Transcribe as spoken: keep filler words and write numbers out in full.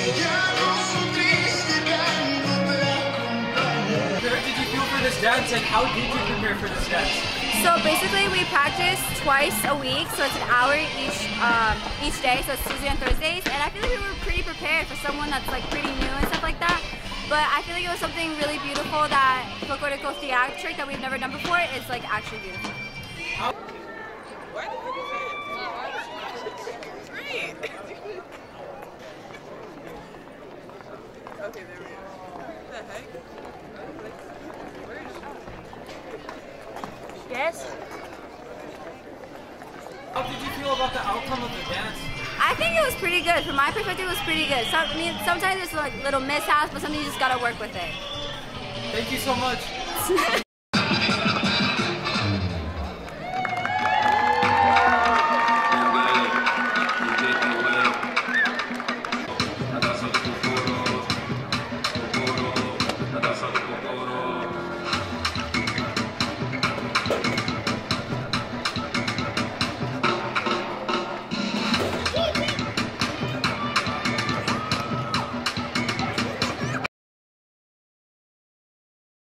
Did you feel for this dance, and how did you prepare for this dance? So basically we practice twice a week, so it's an hour each um, each day, so it's Tuesday and Thursdays, and I feel like we were pretty prepared for someone that's like pretty new and stuff like that. But I feel like it was something really beautiful that Folklorico Theatric that we've never done before is like actually beautiful. How Great. Okay, there we go. What the heck? Yes? How did you feel about the outcome of the dance? I think it was pretty good. From my perspective, it was pretty good. Some, I mean, sometimes there's like little mishaps, but sometimes you just gotta work with it. Thank you so much.